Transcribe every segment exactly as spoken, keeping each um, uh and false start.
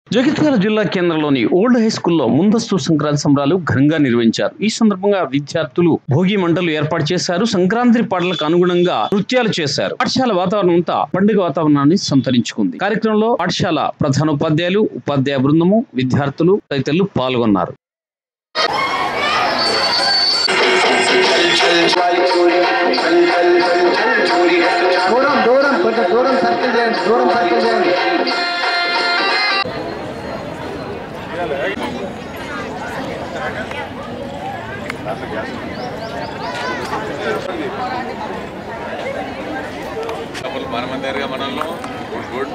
జగిత్యాల జిల్లా కేంద్రంలోని old high స్కూల్లో ముందస్తు సంక్రాంతి సంబరాలు ఘనంగా నిర్వహించారు. ఈ సందర్భంగా విద్యార్థులు భోగి మంటలు ఏర్పాటు చేశారు. సంక్రాంతి పాటలకు అనుగుణంగా నృత్యాలు చేశారు. పాఠశాల వాతావరణం అంతా పండుగ వాతావరణాన్ని సంతరించుకుంది. కార్యక్రమంలో పాఠశాల ప్రధాన ఉపాధ్యాయులు, ఉపాధ్యాయ బృందము, విద్యార్థులు తదితరులు పాల్గొన్నారు. దూరం దూరం కొంచెం దూరం సర్కిల్ చేయండి, దూరం సర్కిల్ చేయండి. మనమందరిగా మనల్లో గుడ్ గుడ్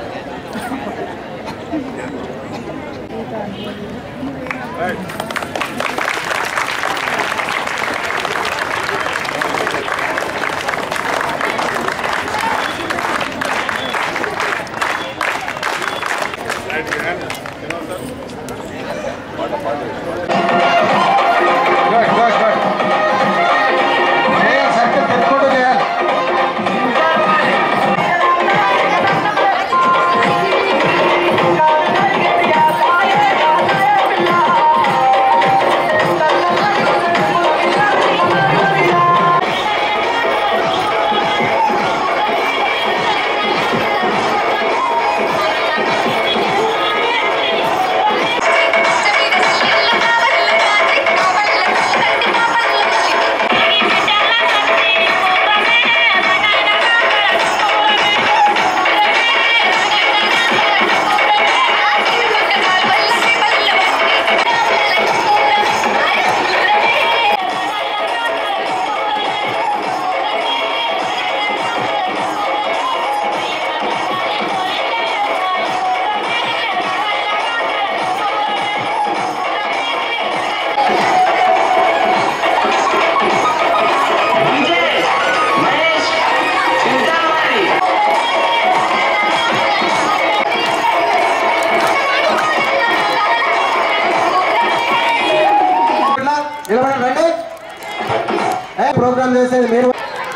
ప్రోగ్రామ్ చేసేది మీరు.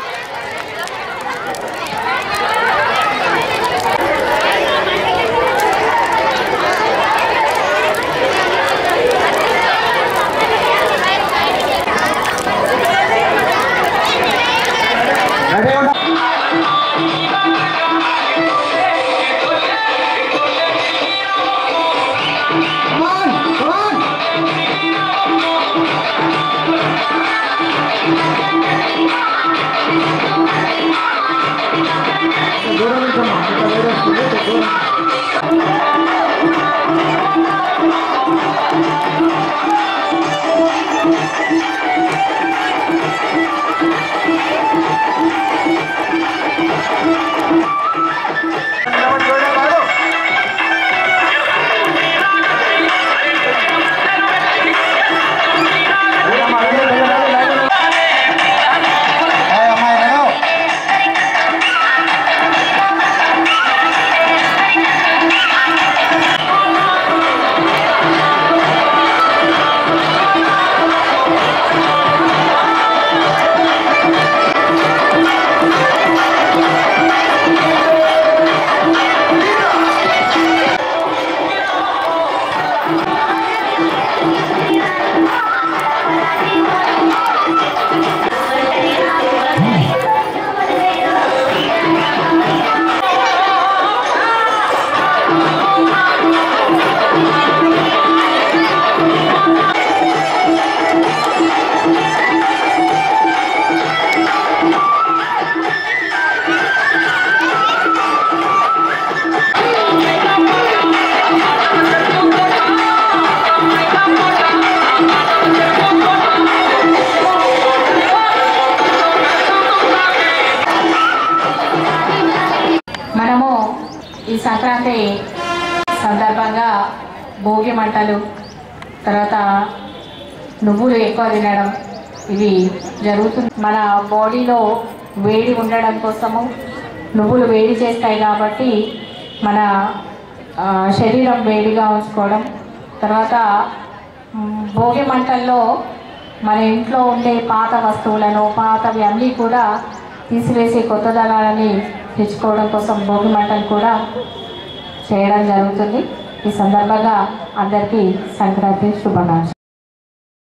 మనము ఈ సంక్రాంతి సందర్భంగా భోగి మంటలు, తర్వాత నువ్వులు ఎక్కువ తినడం ఇది జరుగుతుంది. మన బాడీలో వేడి ఉండడం కోసము నువ్వులు వేడి చేస్తాయి కాబట్టి మన శరీరం వేడిగా ఉంచుకోవడం. తర్వాత భోగి మంటల్లో మన ఇంట్లో ఉండే పాత వస్తువులను, పాతవి అన్నీ కూడా తీసివేసి కొత్త దళాలని తెచ్చుకోవడం కోసం భోగి మంటలు కూడా చేయడం జరుగుతుంది. ఈ సందర్భంగా అందరికీ సంక్రాంతి శుభాకాంక్షలు.